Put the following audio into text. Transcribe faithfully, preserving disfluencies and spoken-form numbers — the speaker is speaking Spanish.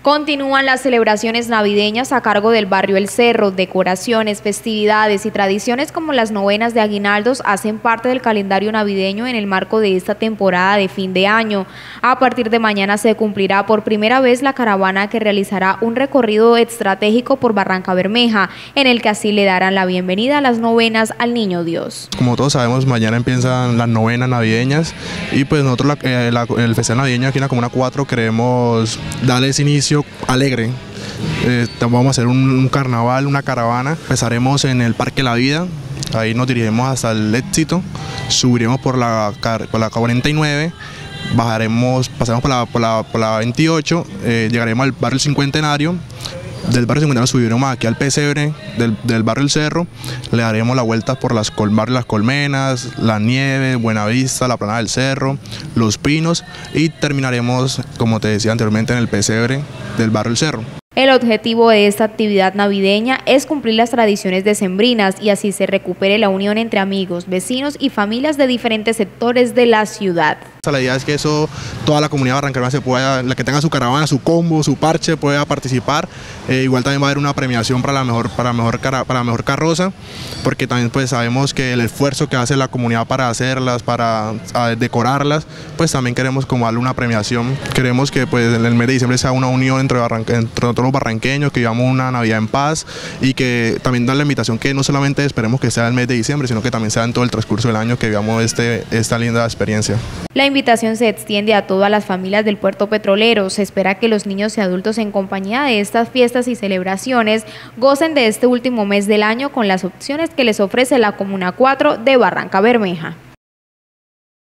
Continúan las celebraciones navideñas a cargo del barrio El Cerro. Decoraciones, festividades y tradiciones como las novenas de aguinaldos hacen parte del calendario navideño en el marco de esta temporada de fin de año. A partir de mañana se cumplirá por primera vez la caravana que realizará un recorrido estratégico por Barrancabermeja, en el que así le darán la bienvenida a las novenas al Niño Dios. Como todos sabemos, mañana empiezan las novenas navideñas y pues nosotros la, eh, la, el festival navideño aquí en la Comuna cuatro queremos darles inicio alegre. Eh, vamos a hacer un, un carnaval, una caravana. Empezaremos en el Parque La Vida, ahí nos dirigiremos hasta el Éxito, subiremos por la, por la cuarenta y nueve, bajaremos, pasaremos por la, por la, por la veintiocho, eh, llegaremos al barrio Cincuentenario. Del barrio Cincuentenario subiremos aquí al pesebre del, del barrio El Cerro, le daremos la vuelta por las, col, las Colmenas, la Nieve, Buenavista, la Plana del Cerro, Los Pinos y terminaremos, como te decía anteriormente, en el pesebre del barrio El Cerro. El objetivo de esta actividad navideña es cumplir las tradiciones decembrinas y así se recupere la unión entre amigos, vecinos y familias de diferentes sectores de la ciudad. La idea es que eso, toda la comunidad barranqueña se pueda, la que tenga su caravana, su combo, su parche, pueda participar. Eh, igual también va a haber una premiación para la mejor, para mejor, para la mejor carroza, porque también pues sabemos que el esfuerzo que hace la comunidad para hacerlas, para a, decorarlas, pues también queremos como darle una premiación. Queremos que pues en el mes de diciembre sea una unión entre, Barranque, entre todos los barranqueños, que vivamos una Navidad en paz y que también dar la invitación que no solamente esperemos que sea el mes de diciembre, sino que también sea en todo el transcurso del año que vivamos este, esta linda experiencia. La invitación se extiende a todas las familias del puerto petrolero. Se espera que los niños y adultos en compañía de estas fiestas y celebraciones gocen de este último mes del año con las opciones que les ofrece la Comuna cuatro de Barrancabermeja.